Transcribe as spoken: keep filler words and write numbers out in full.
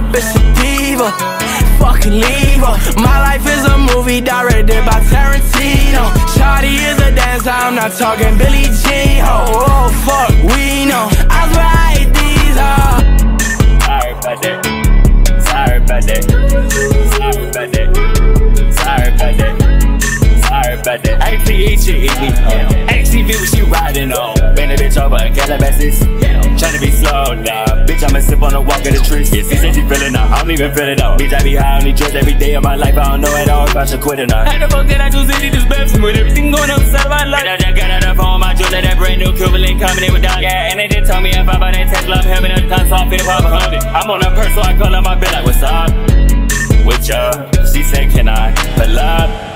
bitch a diva. Fucking leave her. My life is a movie directed by Tarantino. Shawty is a dancer, I'm not talking Billie Jean. Oh, oh fuck, we know. I swear I hate these hoes. Sorry about that. Sorry about that. Sorry about that. Sorry about that. Sorry about that. X T E shit eat me. X T V what she riding on. Bend a bitch over in Calabasas. Tryna be slow now. Bitch, I'ma sip on the walk of the trees. Yeah, she said she feelin' out. I don't even feel it out. Bitch, I be high on these drugs every day of my life. I don't know at all if I should quit or not. How the fuck did I do city this bathroom with everything going on inside of my life? I just got out of phone, my jewelry, that brand new Cuban coming in with dog. Yeah, and they just told me if I buy that Tesla, I'm having a ton, so I'm fit five hundred. I'm on a purse, so I call up my bill like, what's up? With ya? She said, can I pull up?